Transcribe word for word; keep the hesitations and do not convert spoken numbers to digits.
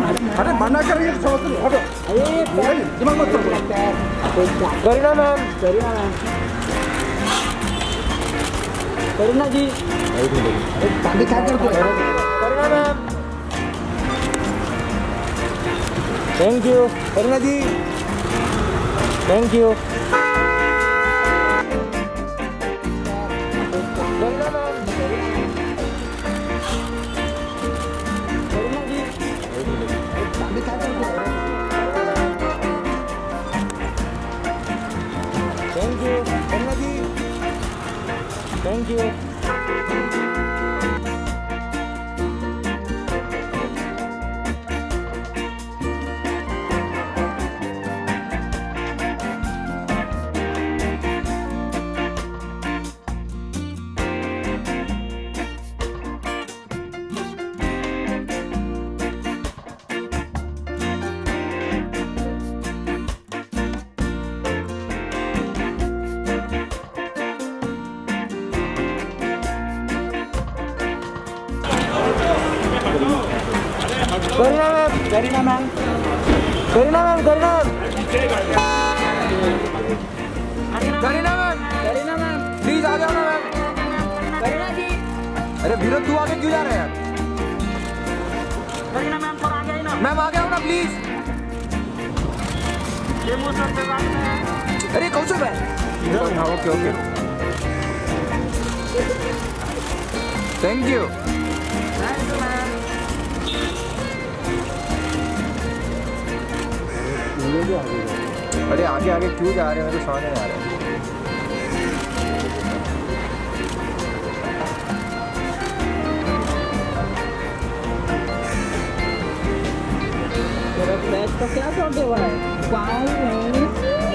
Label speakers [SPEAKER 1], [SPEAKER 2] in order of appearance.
[SPEAKER 1] अरे मना करेंगे तो समझ लो, हटो। अरे दिमाग मत चलो। करीना मैम, करीना मैम, करीना जी, अरे दादी क्या कर दो? Kareena ma'am, thank you. Kareena ji, thank you. Kareena ma'am, Kareena ji, दादी क्या कर दो? Thank you. Kareena ji, thank you. Kareena ma'am, Kareena ma'am, Kareena ma'am, Kareena ma'am, Kareena ma'am, Kareena ma'am, please आ जाओ ना मैम। करीना जी, अरे विरोध तू आगे क्यों जा रहे हैं? करीना मैम थोड़ा आगे आई ना। मैम आ गया हूँ ना, प्लीज। ये मुझसे पे बात है। अरे कौशल भाई, हाँ okay okay, thank you. Thank you ma'am. अरे आगे आगे क्यों जा रहे हैं, मैं तो समझ नहीं आ रहा है। तेरा फ्लैश का क्या शॉट हुआ है? वाओ